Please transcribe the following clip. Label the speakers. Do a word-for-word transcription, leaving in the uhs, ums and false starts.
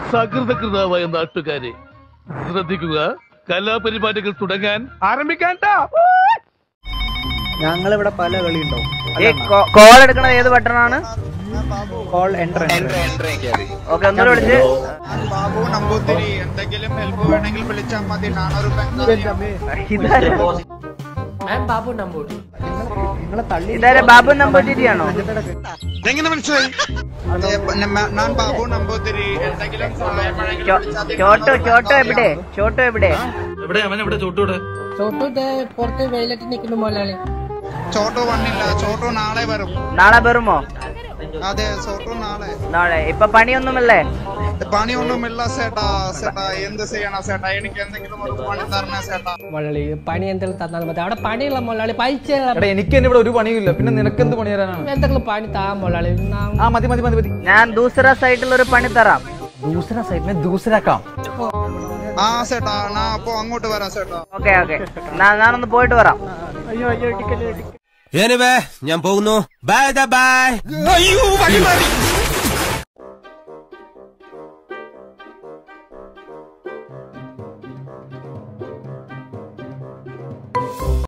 Speaker 1: സകൃതകൃതാവായ നാട്ടുകാരെ ശ്രദ്ധിക്കുക, കലാപരിപാടികൾ തുടങ്ങാൻ ആരംഭിക്കാൻ.
Speaker 2: ഞങ്ങളിവിടെ പല കളിയുണ്ടോ.
Speaker 3: കോൾ എടുക്കണത് ഏത് ബട്ടണാണ്?
Speaker 2: Call entry.
Speaker 3: ഓക്കെ, ഒന്നുകൂടെ വിളിച്ച്.
Speaker 4: ബാബു നമ്പൂതിരി, എന്തെങ്കിലും ഹെൽപ്പ് വേണമെങ്കിൽ വിളിച്ചാൽ മതി. നാനൂറ്
Speaker 5: ബാബു നമ്പൂതിരി.
Speaker 2: നിങ്ങളെ തള്ളി
Speaker 3: ഇതാരെ ബാബു നമ്പൂതിരിയാണോ?
Speaker 4: എങ്ങനെ മനസ്സിലായി? ഞാൻ ബാബു നമ്പൂതിരി, എന്തെങ്കിലും സഹായം വേണമെങ്കിൽ
Speaker 3: ചോട്ടോ ചോട്ടോ എവിടെ? ചോട്ടോ എവിടെ?
Speaker 1: എവിടെ അവൻ? എവിടെ ചോട്ടൂടെ?
Speaker 5: ചോട്ടു പുറത്ത് വെയിലത്ത് നിൽക്കുന്നു മുതലാളി.
Speaker 4: ചോട്ടു വന്നില്ല. ചോട്ടു നാളെ വരും.
Speaker 3: നാളെ വരുമോ?
Speaker 4: അതെ, ചോട്ടു നാളെ.
Speaker 3: നാളെ. ഇപ്പൊ പണിയൊന്നുമില്ലേ?
Speaker 4: പണിയൊന്നുമില്ല ചേട്ടാ. ചേട്ടാ എന്ത് ചെയ്യണം ചേട്ടാ? എനിക്ക് എന്തെങ്കിലും ഒരു പണി തരണേ ചേട്ടാ.
Speaker 5: മുതലാളി പണി എന്തെങ്കിലും തന്നാൽ മതി. അവിടെ പണിയുള്ള മുതലാളി പൈസ.
Speaker 2: എനിക്ക് തന്നെ ഇവിടെ ഒരു പണിയില്ല, പിന്നെ നിനക്ക് എന്ത് പണി തരാനാണ്?
Speaker 5: എന്തെങ്കിലും പണി താ മുതലാളി.
Speaker 2: ആ മതി മതി മതി മതി.
Speaker 3: ഞാൻ ദൂസറ സൈഡിൽ ഒരു പണി തരാം.
Speaker 2: ദൂസറ സൈഡിനെ ദൂസരാക്കാം.
Speaker 4: ആ ചേട്ടാ, ഞാൻ അപ്പൊ അങ്ങോട്ട് വരാം ചേട്ടാ.
Speaker 3: ഓക്കെ ഓക്കെ, ഞാനൊന്ന് പോയിട്ട് വരാം.
Speaker 5: അയ്യോ അയ്യോ ടിക്കറ്റ്.
Speaker 6: ഞാൻ പോകുന്നു. Bye by.